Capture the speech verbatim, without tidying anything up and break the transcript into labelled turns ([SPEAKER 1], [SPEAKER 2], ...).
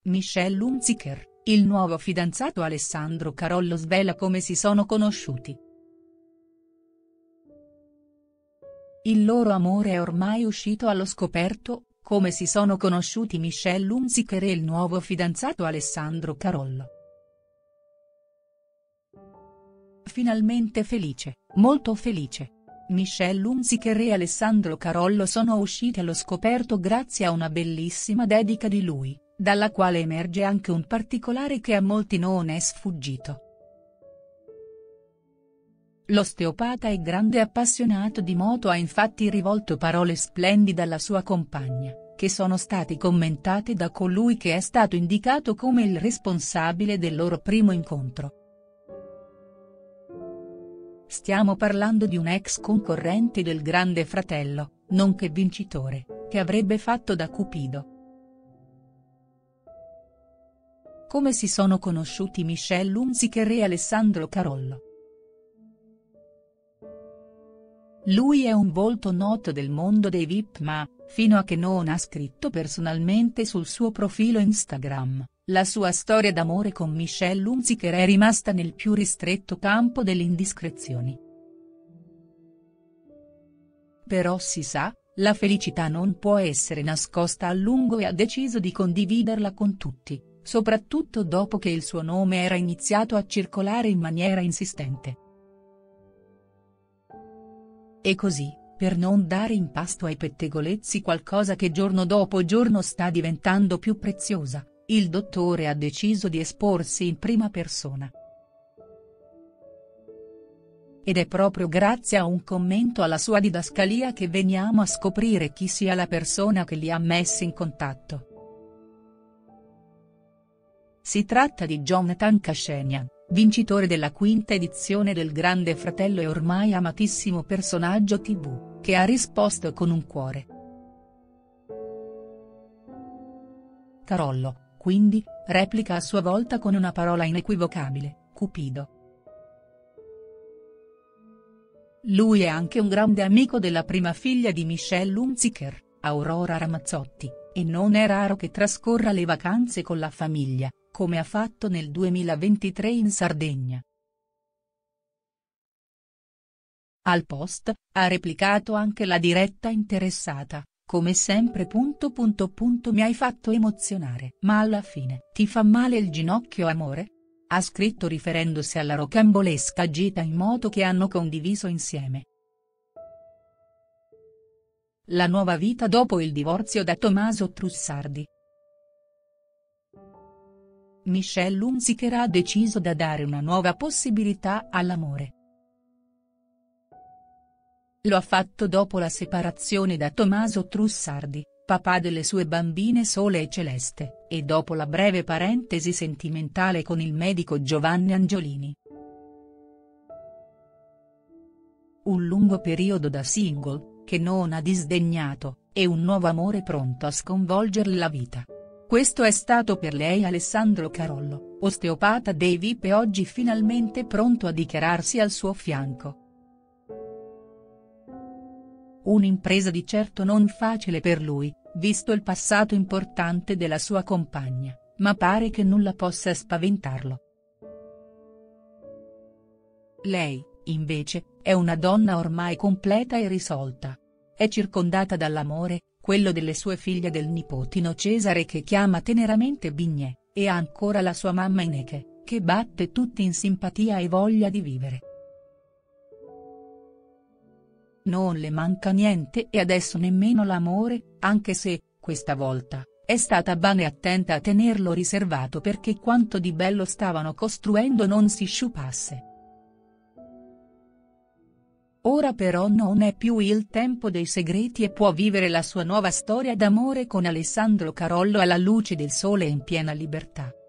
[SPEAKER 1] Michelle Hunziker, il nuovo fidanzato Alessandro Carollo svela come si sono conosciuti. Il loro amore è ormai uscito allo scoperto, come si sono conosciuti Michelle Hunziker e il nuovo fidanzato Alessandro Carollo. Finalmente felice, molto felice. Michelle Hunziker e Alessandro Carollo sono usciti allo scoperto grazie a una bellissima dedica di lui, dalla quale emerge anche un particolare che a molti non è sfuggito. L'osteopata e grande appassionato di moto ha infatti rivolto parole splendide alla sua compagna, che sono state commentate da colui che è stato indicato come il responsabile del loro primo incontro. Stiamo parlando di un ex concorrente del Grande Fratello, nonché vincitore, che avrebbe fatto da cupido. Come si sono conosciuti Michelle Hunziker e Alessandro Carollo? Lui è un volto noto del mondo dei V I P ma, fino a che non ha scritto personalmente sul suo profilo Instagram, la sua storia d'amore con Michelle Hunziker è rimasta nel più ristretto campo delle indiscrezioni. Però si sa, la felicità non può essere nascosta a lungo e ha deciso di condividerla con tutti, soprattutto dopo che il suo nome era iniziato a circolare in maniera insistente. E così, per non dare in pasto ai pettegolezzi qualcosa che giorno dopo giorno sta diventando più preziosa, il dottore ha deciso di esporsi in prima persona. Ed è proprio grazie a un commento alla sua didascalia che veniamo a scoprire chi sia la persona che li ha messi in contatto. Si tratta di Jonathan Kashanian, vincitore della quinta edizione del Grande Fratello e ormai amatissimo personaggio tivù, che ha risposto con un cuore. Carollo, quindi, replica a sua volta con una parola inequivocabile, Cupido. Lui è anche un grande amico della prima figlia di Michelle Hunziker, Aurora Ramazzotti, e non è raro che trascorra le vacanze con la famiglia, come ha fatto nel duemilaventitré in Sardegna. Al post, ha replicato anche la diretta interessata, come sempre. Punto punto punto mi hai fatto emozionare. Ma alla fine, ti fa male il ginocchio amore? Ha scritto riferendosi alla rocambolesca gita in moto che hanno condiviso insieme. La nuova vita dopo il divorzio da Tommaso Trussardi. Michelle Hunziker ha deciso da dare una nuova possibilità all'amore. Lo ha fatto dopo la separazione da Tommaso Trussardi, papà delle sue bambine Sole e Celeste, e dopo la breve parentesi sentimentale con il medico Giovanni Angiolini. Un lungo periodo da single, che non ha disdegnato, e un nuovo amore pronto a sconvolgerle la vita. Questo è stato per lei Alessandro Carollo, osteopata dei V I P e oggi finalmente pronto a dichiararsi al suo fianco. Un'impresa di certo non facile per lui, visto il passato importante della sua compagna, ma pare che nulla possa spaventarlo. Lei, invece, è una donna ormai completa e risolta. È circondata dall'amore, quello delle sue figlie e del nipotino Cesare che chiama teneramente Bignè, e ha ancora la sua mamma Ineke, che batte tutti in simpatia e voglia di vivere. Non le manca niente e adesso nemmeno l'amore, anche se, questa volta, è stata bene attenta a tenerlo riservato perché quanto di bello stavano costruendo non si sciupasse. Ora però non è più il tempo dei segreti e può vivere la sua nuova storia d'amore con Alessandro Carollo alla luce del sole e in piena libertà.